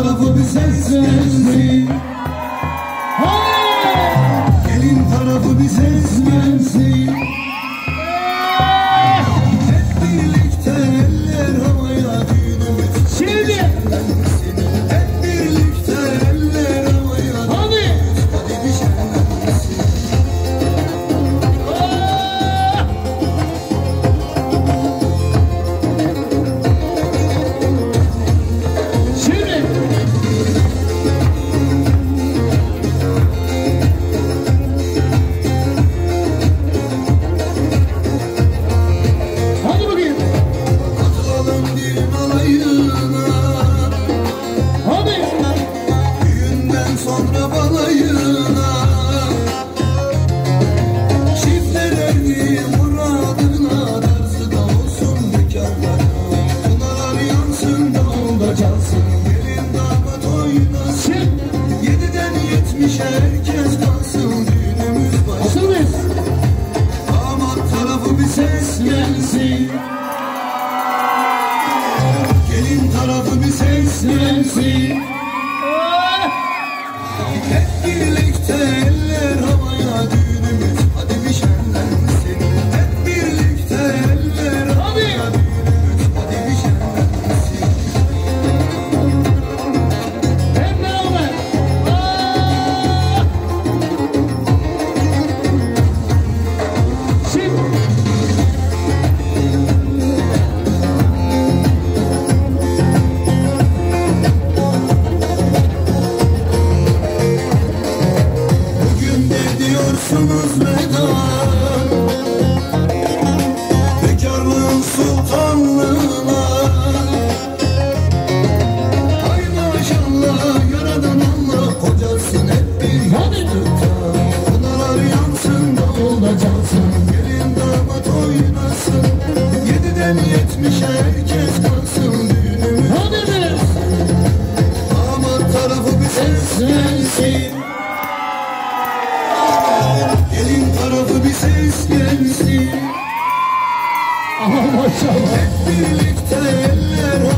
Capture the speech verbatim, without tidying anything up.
tarafı bir seslensin. Gelin tarafı bir seslensin. Hep birlikte eller havaya düğünümüz. Şimdi Hep birlikte eller havaya. hadi. Hadi bir şenlensin. Şimdi hadi bakayım. Katılalım düğün alayına. Hadi. Düğünden sonra balayına. Çiftler erdi muradına. Darısı da olsun bekarlara. Kınalar yansın davulda çalsın. Gelin damat oynasın. Yediden yetmişe herkes kalsın. Düğünümüz başlasın. Hazır mıyız? Damat tarafı bir seslensin. Gelin tarafı bir seslensin. Hep birlikte eller havaya düğünümüz. Hadi bir şenlensin. Hep birlikte eller havaya düğünümüz. Hadi bir şenlensin. Hep beraber. Aa! Şimdi Bugün de diyorsunuz veda. Bekarlığın sultanlığına. Ay maşallah yaradan Allah kocasın hep bir yastıkta. Kınalar yansın davulda çalsın. Gelin damat oynasın. Yediden yetmişe herkes kalsın. Düğünümüz hadi be. damat tarafı bir seslensin. Gelin tarafı bir seslensin. Aman maşallah. Hep birlikte eller